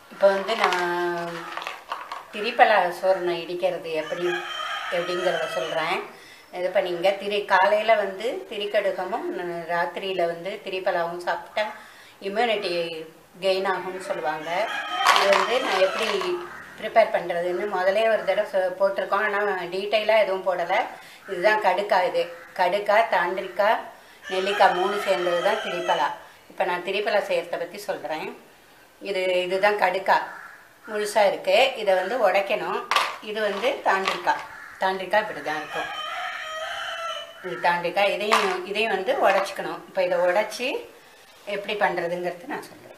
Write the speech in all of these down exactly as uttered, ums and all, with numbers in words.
இப்போ வந்து நான் திரிப்பலா சோறுனை இடிக்கிறது எப்படி எப்படிங்கிறத சொல்கிறேன். இது பண்ணிங்க. திரி காலையில் வந்து திரிக்கடுக்கமும் ராத்திரியில் வந்து திரிப்பலாவும் சாப்பிட்டா இம்யூனிட்டி கெயின் ஆகும்னு சொல்லுவாங்க. இது வந்து நான் எப்படி ப்ரிப்பேர் பண்ணுறதுன்னு முதலே ஒரு தடவை போட்டிருக்கோம். ஆனால் டீட்டெயிலாக எதுவும் போடலை. இதுதான் கடுக்காய். இது கடுக்காய், தாண்டிக்காய், நெல்லிக்காய் மூணு சேர்ந்தது தான் திரிப்பலா. இப்போ நான் திரிப்பலா செய்கிறத பற்றி சொல்கிறேன். இது இதுதான் கடுக்காய் முழுசாக இருக்குது. இதை வந்து உடைக்கணும். இது வந்து தாண்டிக்காய். தாண்டிக்காய் இப்படி தான் இருக்கும். இது தாண்டிக்காய். இதையும் இதையும் வந்து உடச்சிக்கணும். இப்போ இதை உடச்சி எப்படி பண்ணுறதுங்கிறது நான் சொல்கிறேன்.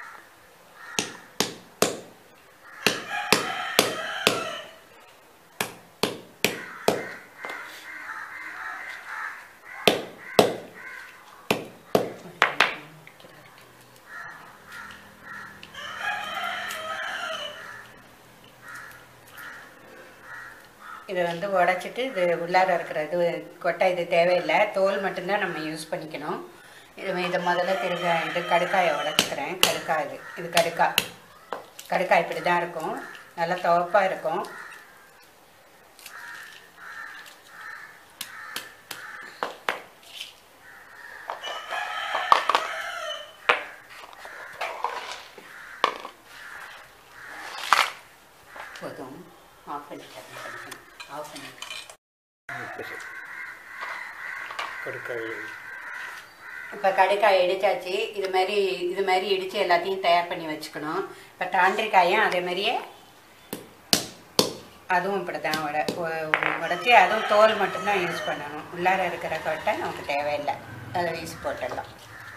இதை வந்து உடச்சிட்டு இது உள்ளார இருக்கிற இது கொட்டை இது தேவையில்லை. தோல் மட்டும்தான் நம்ம யூஸ் பண்ணிக்கணும். இது இதை முதல்ல திருக இது கடுக்காயை உடச்சிக்கிறேன். கடுக்காய் இது இது கடுக்காய். கடுக்காய் இப்படி தான் இருக்கும். நல்லா துவப்பாக இருக்கும். போதும். ஆஃப் பண்ணிட்டேன். ஆஃப் பண்ணிட்டேன். கடுக்காய் இப்போ கடுக்காய் இடித்தாச்சு. இது மாதிரி இது மாதிரி இடித்து எல்லாத்தையும் தயார் பண்ணி வச்சுக்கணும். இப்போ தாண்டிக்காயும் அதே மாதிரியே அதுவும் இப்படி தான் உட உடச்சி அதுவும் தோல் மட்டும்தான் யூஸ் பண்ணணும். உள்ளார இருக்கிற கொட்டை நமக்கு தேவையில்லை. அதை வீசி போட்டுடலாம்.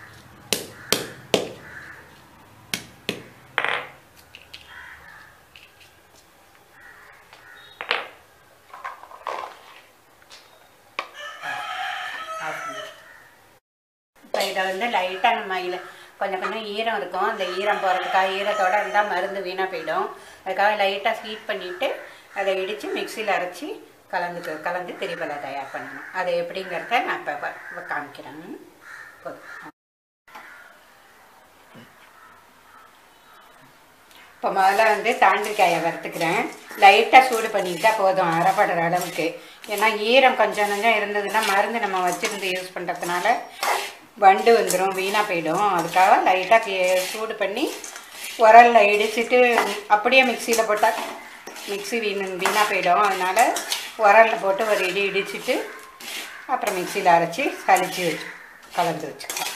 இப்போ இதை வந்து லைட்டாக நம்ம இதில் கொஞ்சம் கொஞ்சம் ஈரம் இருக்கும். அந்த ஈரம் போகிறதுக்காக ஈரத்தோடு இருந்தால் மருந்து வீணாக போயிடும். அதுக்காக லைட்டாக ஹீட் பண்ணிவிட்டு அதை இடித்து மிக்சியில் அரைச்சி கலந்து கலந்து திரிப்பலா தயார் பண்ணணும். அது எப்படிங்கிறத நான் இப்போ காமிக்கிறேன். போதும். இப்போ முதல்ல வந்து தாண்டிக்காயை வறுத்துக்கிறேன். லைட்டாக சூடு பண்ணிக்கிட்டால் போதும் அரைப்படுற அளவுக்கு. ஏன்னா ஈரம் கொஞ்சம் கொஞ்சம் இருந்ததுன்னா மருந்து நம்ம வச்சுருந்து யூஸ் பண்ணுறதுனால வண்டு வந்துடும், வீணாக போயிடும். அதுக்காக லைட்டாக சூடு பண்ணி உரலில் இடிச்சிட்டு அப்படியே மிக்சியில் போட்டால் மிக்சி வீண் வீணாக போயிடும். அதனால் உரலில் போட்டு ஒரு இடி இடிச்சிட்டு அப்புறம் மிக்சியில் அரைச்சி சளிச்சு வச்சு கலந்து வச்சுக்கலாம்.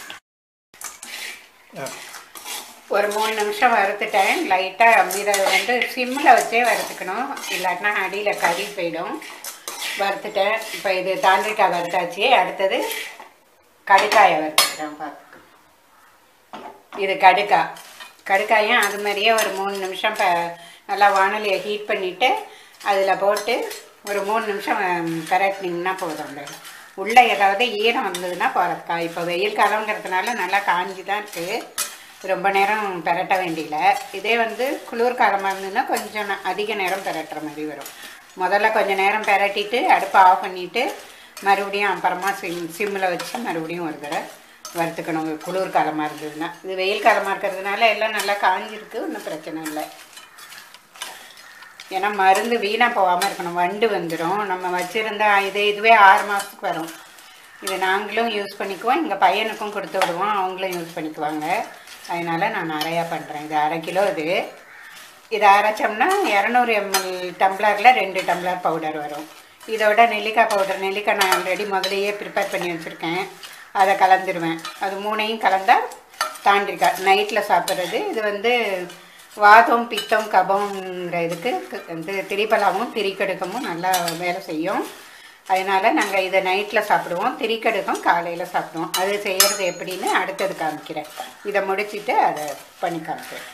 ஒரு மூணு நிமிஷம் வறுத்துட்டேன். லைட்டாக இதை வந்து சிம்மில் வச்சே வறுத்துக்கணும். இல்லாட்டினா அடியில் கறி போயிடும். வறுத்துட்டேன். இப்போ இது தாண்டிக்காய் வறுத்தாச்சு. அடுத்தது கடுக்காயை வறுத்துக்கிறேன். பார்த்துக்க. இது கடுக்காய். கடுக்காயும் அது மாதிரியே ஒரு மூணு நிமிஷம் இப்போ நல்லா வானலியை ஹீட் பண்ணிவிட்டு அதில் போட்டு ஒரு மூணு நிமிஷம் கரெக்டிங்கன்னா போதும். உள்ளே ஏதாவது ஈரம் வந்ததுன்னா போகிறதுக்கா. இப்போ வெயில் காலங்கிறதுனால நல்லா காஞ்சி தான் இருக்குது. ரொம்ப நேரம் பெரட்ட வேண்டியல. இதே வந்து குளிர் காலமாக இருந்ததுன்னா கொஞ்சம் அதிக நேரம் பெரட்டுற மாதிரி வரும். முதல்ல கொஞ்சம் நேரம் பெரட்டிட்டு அடுப்பை ஆஃப் பண்ணிவிட்டு மறுபடியும் அப்புறமா சிம் சிம்மில் வச்சு மறுபடியும் ஒரு தடவை வறுத்துக்கணும். குளிர் காலமாக இருந்ததுன்னா. இது வெயில் காலமாக இருக்கிறதுனால எல்லாம் நல்லா காஞ்சிருக்கு. ஒன்றும் பிரச்சனை இல்லை. ஏன்னா மருந்து வீணாக போகாமல் இருக்கணும். வண்டு வந்துடும். நம்ம வச்சுருந்தா இதே இதுவே ஆறு மாதத்துக்கு வரும். இது நாங்களும் யூஸ் பண்ணிக்குவோம். எங்கள் பையனுக்கும் கொடுத்து விடுவோம். அவங்களும் யூஸ் பண்ணிக்குவாங்க. அதனால் நான் நிறையா பண்ணுறேன். இது அரை கிலோ. இது இதை அரைச்சோம்னா இரநூறு எம்எல் டம்ளரில் ரெண்டு டம்ளர் பவுடர் வரும். இதோட நெல்லிக்காய் பவுடர், நெல்லிக்காய் நான் ஆல்ரெடி முதலையே ப்ரிப்பேர் பண்ணி வச்சுருக்கேன். அதை கலந்துருவேன். அது மூணையும் கலந்தால் தாண்டிக்காய் நைட்டில் சாப்பிட்றது. இது வந்து வாதம், பித்தம், கபம்ங்கிற இதுக்கு வந்து திரிப்பலாவும் திரிக்கடுக்கமும் நல்லா வேலை செய்யும். அதனால் நாங்கள் இதை நைட்டில் சாப்பிடுவோம். திரிக்கடுக்கம் காலையில் சாப்பிடுவோம். அது செய்கிறது எப்படின்னு அடுத்தது காமிக்கிறேன். இதை முடிச்சுட்டு அதை பண்ணி காமிக்கிறேன்.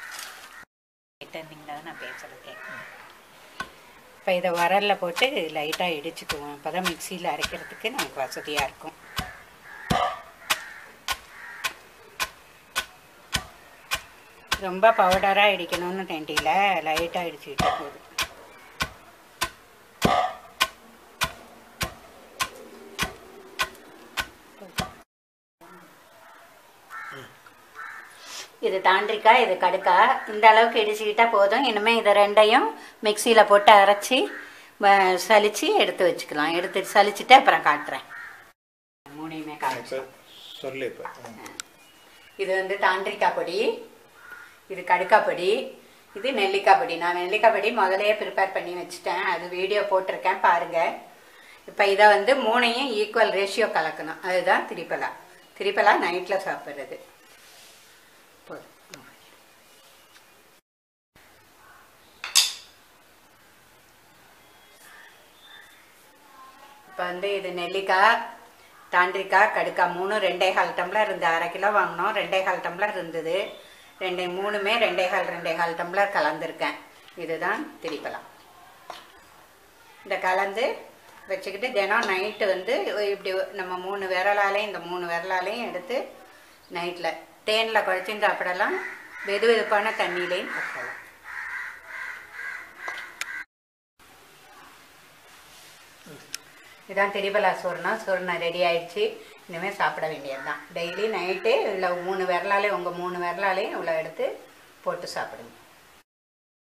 நான் பேசுகிறேன். இப்போ இதை வரலில் போட்டு லைட்டாக இடிச்சுக்குவோம். அப்போ தான் மிக்சியில் அரைக்கிறதுக்கு நமக்கு வசதியாக இருக்கும். ரொம்ப பவுடராக இடிக்கணும்னு வேண்டியில் லைட்டாக இடிச்சுக்கிட்டே போதும். இது இது தாண்டிக்காய், இது கடுக்காய். இந்த அளவுக்கு இடிச்சுக்கிட்டா போதும். இனிமேல் இதை ரெண்டையும் மிக்சியில் போட்டு அரைச்சி சலிச்சு எடுத்து வச்சுக்கலாம். எடுத்து சலிச்சுட்டு அப்புறம் காட்டுறேன். மூணையுமே காட்டு சொல்லு. இப்போ இது வந்து தாண்டிக்காய் பொடி, இது கடுக்காய் பொடி, இது நெல்லிக்காய் பொடி. நான் நெல்லிக்காய் பொடி முதலையே ப்ரிப்பேர் பண்ணி வச்சுட்டேன், அது வீடியோ போட்டிருக்கேன் பாருங்கள். இப்போ இதை வந்து மூணையும் ஈக்குவல் ரேஷியோ கலக்கணும். அதுதான் திரிப்பலா. திரிப்பலா நைட்டில் சாப்பிட்றது. போதும். இப்போ வந்து இது நெல்லிக்காய், தாண்டிக்காய், கடுக்காய் மூணு ரெண்டே கால் டம்ளர் இருந்து அரை கிலோ வாங்கினோம். ரெண்டே கால் டம்ளர் இருந்தது. ரெண்டே மூணுமே ரெண்டே கால் ரெண்டே கால் டம்ளர் கலந்துருக்கேன். இதுதான் திரிப்பலா. இந்த கலந்து வச்சுக்கிட்டு தினம் நைட்டு வந்து இப்படி நம்ம மூணு விரலாலையும் இந்த மூணு விரலாலையும் எடுத்து நைட்டில் தேனில் குழச்சின்னு சாப்பிடலாம், வெது வெதுப்பான தண்ணியிலையும் சாப்பிடலாம். இதான் திரிபலா சூர்ணம். சூர்ணம் ரெடி ஆயிடுச்சு. இனிமேல் சாப்பிட வேண்டியது தான். டெய்லி நைட்டு இல்லை மூணு விரலாலே உங்கள் மூணு விரலாலையும் இவ்வளோ எடுத்து போட்டு சாப்பிடுங்க.